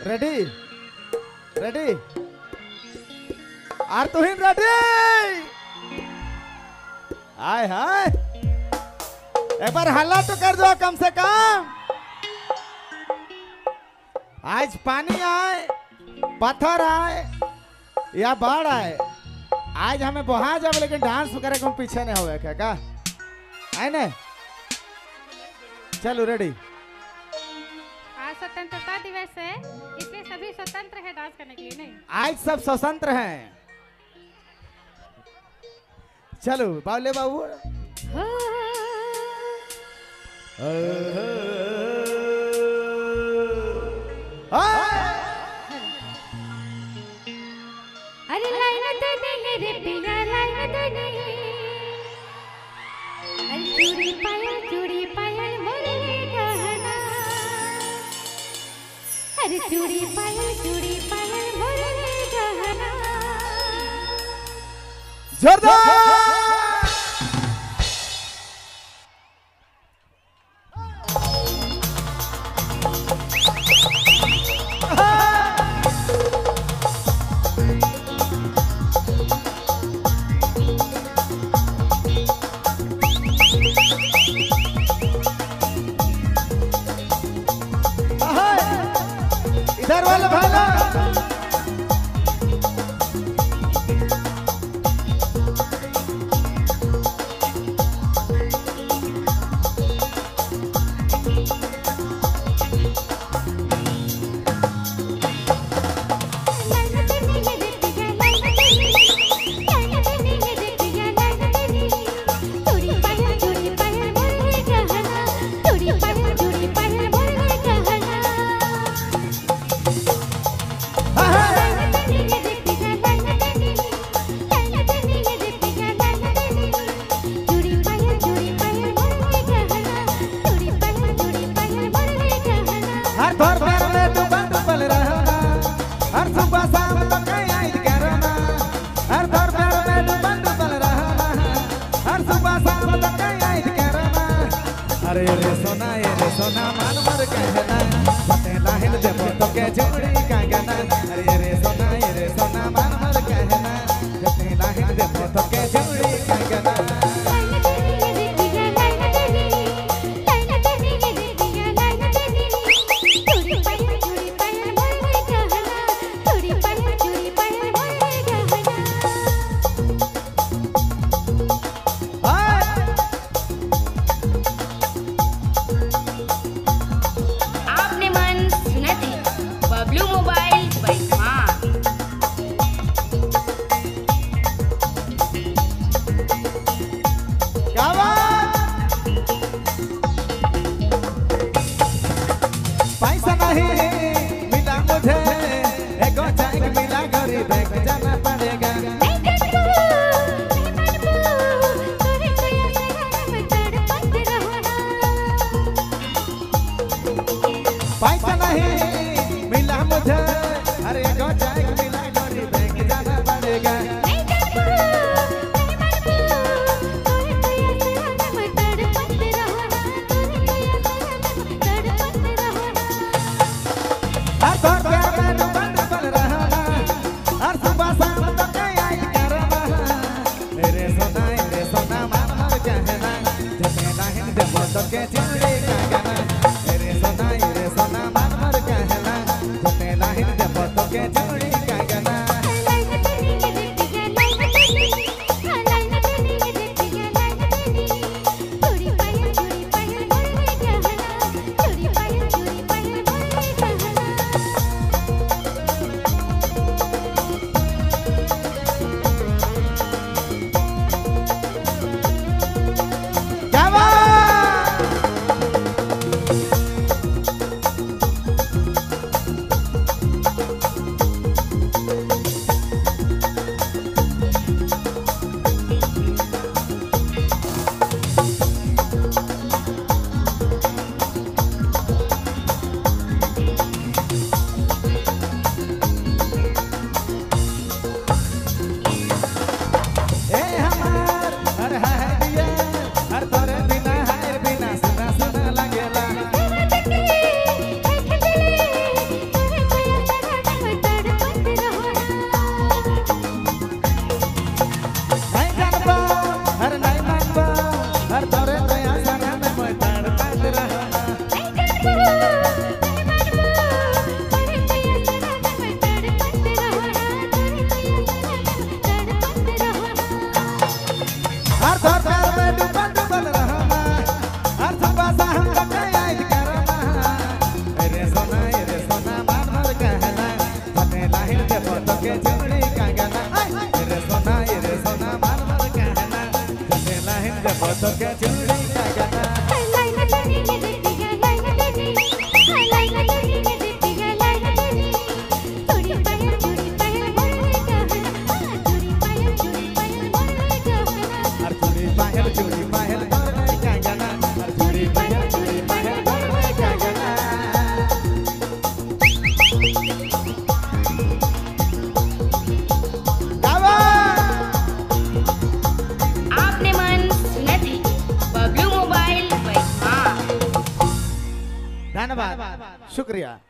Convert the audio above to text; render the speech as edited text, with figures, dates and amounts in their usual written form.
Ready ready are तू ही ready हाय हाय एक बार हल्ला तो कर दो कम से कम। आज पानी आए पत्थर आए या बाढ़ आए आज हमें बहा जब लेकिन डांस करे को पीछे नहीं होगा क्या का आए ने चलो रेडी। आज स्वतंत्रता दिवस है इसलिए सभी स्वतंत्र है डांस करने के लिए। नहीं आज सब स्वतंत्र हैं। चलो बावले बाबू अरे लाइन तो नहीं रे पिया लाइन तो नहीं। अरे चूड़ी पायल मोरे गहना। अरे चूड़ी पायल मोरे गहना। जोरदार इधर वाला भाला अरे रे सोना मान मर कहना पटेला हिल दे तो के झुमड़ी का गाना। अरे रे सोना मान मर कहना पटेला हिल दे तो के झुमड़ी का गाना। पैसा नहीं मिला मुझे एको चैक मिला गरीब के जाना पड़ेगा। पैसा नहीं मिला मुझे के चुमड़ी का गहना रे सोना मान मर कहना जते लाहिन देबो तो के चुमड़ी का गहना चूड़ी पायल भरवे का गहना और चूड़ी पायल भरवे का गहना आपने मन सुना थी बबलू मोबाइल। धन्यवाद शुक्रिया।